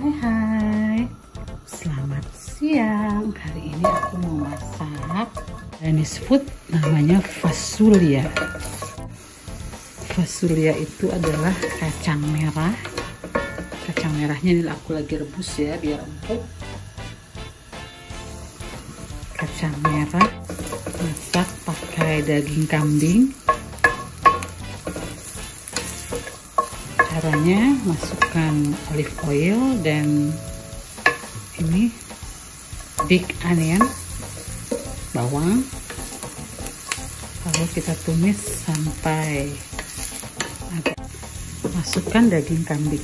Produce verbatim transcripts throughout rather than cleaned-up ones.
Hai hai, selamat siang. Hari ini aku mau masak Chinese food namanya fasulia. Fasulia itu adalah kacang merah. Kacang merahnya ini aku lagi rebus ya biar empuk. Kacang merah masak pakai daging kambing. Caranya masukkan olive oil dan ini big onion, bawang, lalu kita tumis sampai agak. Masukkan daging kambing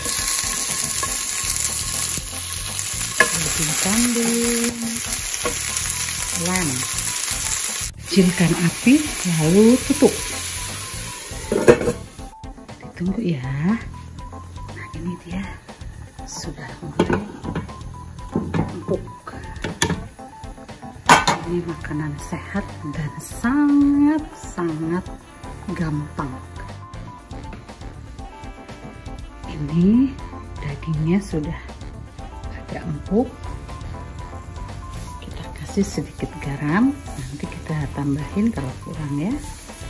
daging kambing lamb, kecilkan api lalu tutup. Tunggu ya. Nah ini dia sudah mulai empuk. Ini makanan sehat dan sangat-sangat gampang. Ini dagingnya sudah agak empuk. Kita kasih sedikit garam. Nanti kita tambahin kalau kurang ya.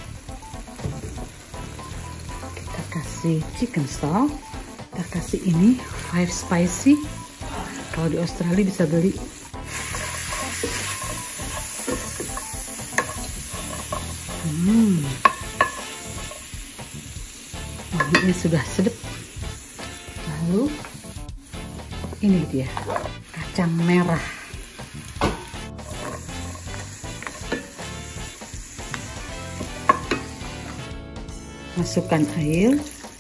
Kasih chicken stock, kita kasih ini five spicy. Kalau di Australia bisa beli. Hmm, wanginya sudah sedap. Lalu ini dia kacang merah. Masukkan air,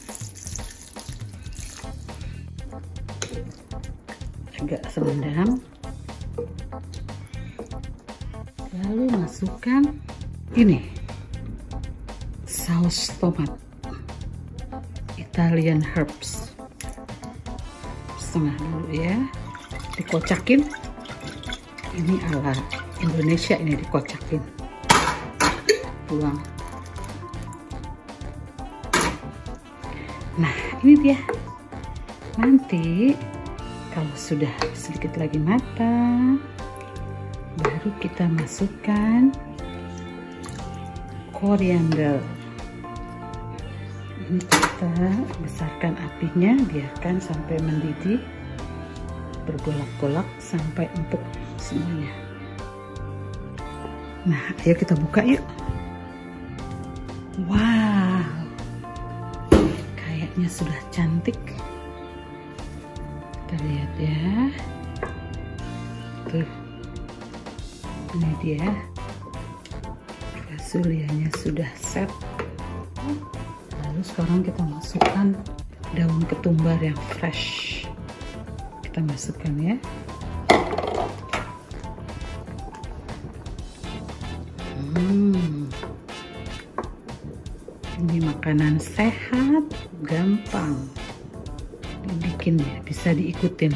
agak serendam, lalu masukkan ini saus tomat Italian herbs setengah dulu ya, dikocakin. Ini ala Indonesia, ini dikocakin, buang. Nah ini dia. Nanti kalau sudah sedikit lagi matang, baru kita masukkan koriander. Ini kita besarkan apinya, biarkan sampai mendidih, bergolak-golak sampai empuk semuanya. Nah ayo kita buka yuk. Wow, sudah cantik. Kita lihat ya. Tuh, ini dia fasulianya sudah set. Lalu sekarang kita masukkan daun ketumbar yang fresh. Kita masukkan ya. Hmm, ini makanan sehat, gampang dibikin ya, bisa diikutin.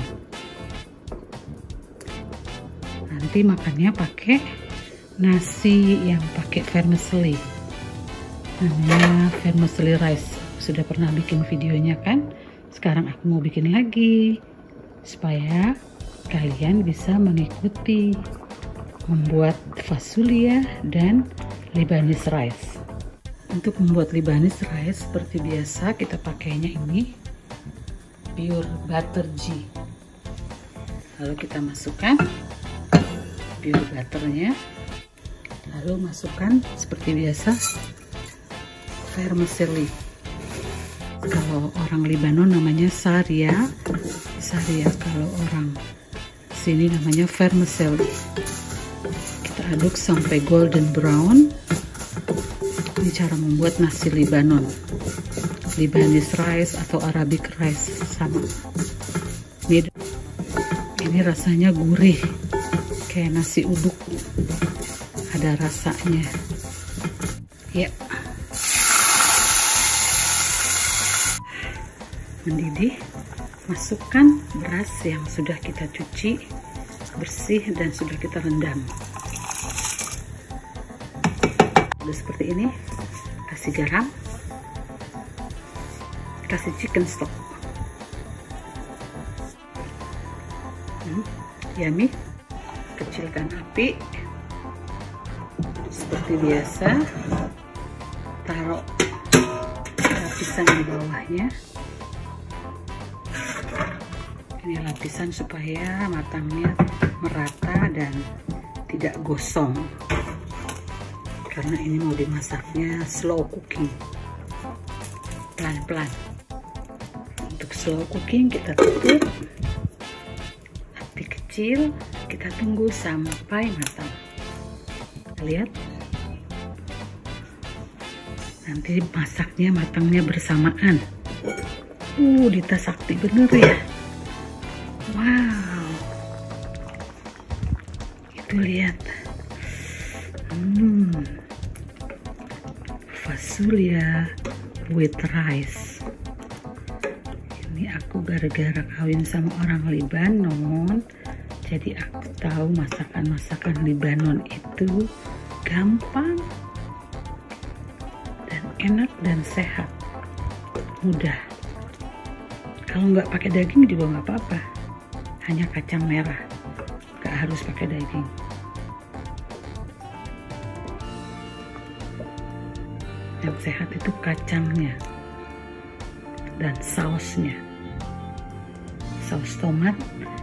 Nanti makannya pakai nasi yang pakai vermicelli, namanya vermicelli rice. Sudah pernah bikin videonya kan? Sekarang aku mau bikin lagi supaya kalian bisa mengikuti membuat fasulia dan Lebanese rice. Untuk membuat Lebanese rice seperti biasa, kita pakainya ini pure butter ghee. Lalu kita masukkan pure butternya, lalu masukkan seperti biasa vermicelli. Kalau orang Lebanon namanya saria, saria. Kalau orang sini namanya vermicelli. Kita aduk sampai golden brown. Ini cara membuat nasi Lebanon, Lebanese rice atau Arabic rice sama. Ini, ini rasanya gurih, kayak nasi uduk, ada rasanya. Ya, mendidih. Masukkan beras yang sudah kita cuci bersih dan sudah kita rendam. Udah seperti ini. Kasih garam, kasih chicken stock, hmm, yummy. Kecilkan api seperti biasa, taruh lapisan di bawahnya. Ini lapisan supaya matangnya merata dan tidak gosong, karena ini mau dimasaknya slow cooking, pelan-pelan. Untuk slow cooking kita tutup, api kecil, kita tunggu sampai matang. Lihat, nanti masaknya matangnya bersamaan. Uh, Dita sakti bener ya. Wow, itu lihat, hmm, fasulia with rice. Ini aku gara-gara kawin sama orang Libanon, jadi aku tahu masakan-masakan Libanon itu gampang dan enak dan sehat, mudah. Kalau nggak pakai daging juga nggak apa-apa, hanya kacang merah, nggak harus pakai daging. Yang sehat itu kacangnya dan sausnya, saus tomat.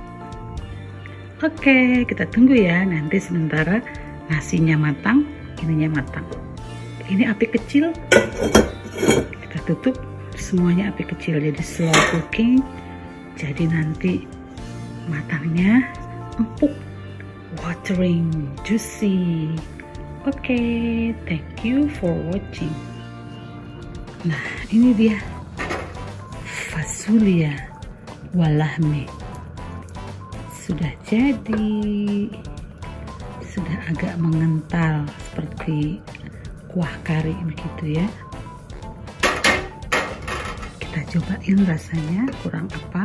Oke, kita tunggu ya, nanti sementara nasinya matang, ininya matang. Ini api kecil, kita tutup semuanya api kecil, jadi slow cooking, jadi nanti matangnya empuk, watering, juicy. Oke, okay, thank you for watching. Nah, ini dia fasulia walahme. Sudah jadi, sudah agak mengental seperti kuah kari begitu ya. Kita cobain rasanya kurang apa.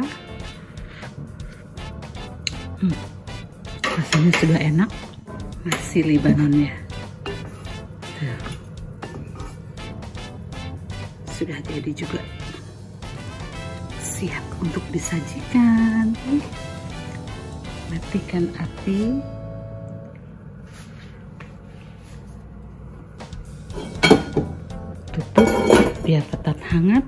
Hmm, rasanya sudah enak, nasi Libanonnya. Tuh. Sudah jadi juga, siap untuk disajikan. Matikan api. Tutup biar tetap hangat.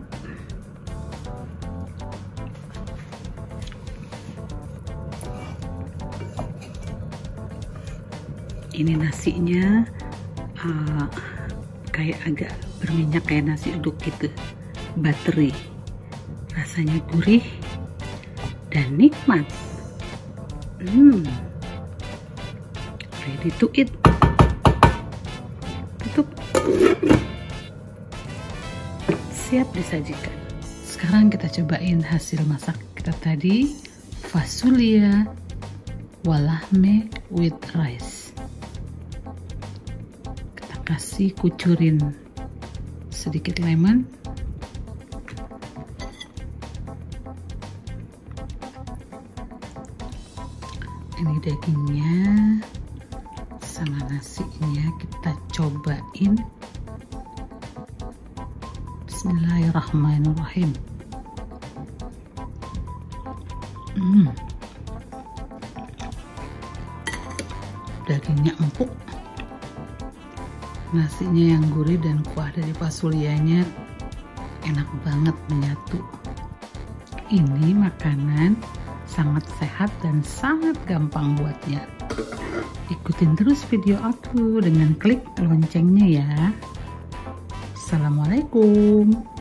Ini nasinya uh, kayak agak berminyak, kayak nasi uduk gitu, buttery, rasanya gurih dan nikmat. Hmm, ready to eat. Tutup, siap disajikan. Sekarang kita cobain hasil masak kita tadi, fasulia walahme with rice. Kasih kucurin sedikit lemon, ini dagingnya sama nasinya kita cobain. Bismillahirrahmanirrahim. hmm. Dagingnya empuk, nasinya yang gurih, dan kuah dari fasulianya enak banget menyatu. Ini makanan sangat sehat dan sangat gampang buatnya. Ikutin terus video aku dengan klik loncengnya ya. Assalamualaikum.